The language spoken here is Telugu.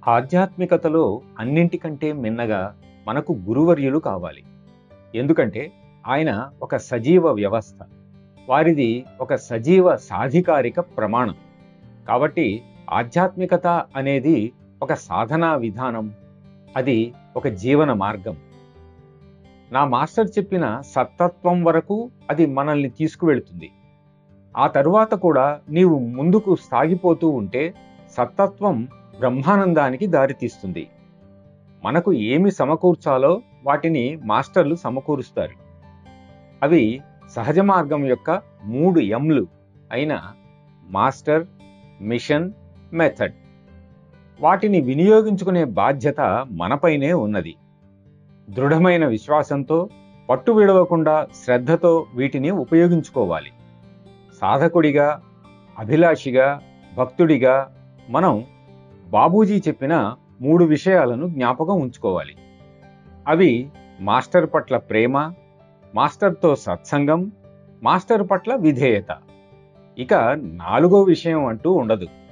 ఆధ్యాత్మికతలో అన్నింటికంటే మిన్నగా మనకు గురువర్యులు కావాలి. ఎందుకంటే ఆయన ఒక సజీవ వ్యవస్థ. వారిది ఒక సజీవ సాధికారిక ప్రమాణం. కాబట్టి ఆధ్యాత్మికత అనేది ఒక సాధనా విధానం. అది ఒక జీవన మార్గం. నా మాస్టర్ చెప్పిన సత్తత్వం వరకు అది మనల్ని తీసుకువెళుతుంది. ఆ తరువాత కూడా నీవు ముందుకు సాగిపోతూ ఉంటే సత్తత్వం బ్రహ్మానందానికి దారితీస్తుంది. మనకు ఏమి సమకూర్చాలో వాటిని మాస్టర్లు సమకూరుస్తారు. అవి సహజ మార్గం యొక్క 3 ఎంలు అయిన మాస్టర్, మిషన్, మెథడ్. వాటిని వినియోగించుకునే బాధ్యత మనపైనే ఉన్నది. దృఢమైన విశ్వాసంతో, పట్టు విడవకుండా శ్రద్ధతో వీటిని ఉపయోగించుకోవాలి. సాధకుడిగా, అభిలాషిగా, భక్తుడిగా మనం బాబూజీ చెప్పిన 3 విషయాలను జ్ఞాపకం ఉంచుకోవాలి. అవి మాస్టర్ పట్ల ప్రేమ, మాస్టర్తో సత్సంగం, మాస్టర్ పట్ల విధేయత. ఇక 4వ విషయం అంటూ ఉండదు.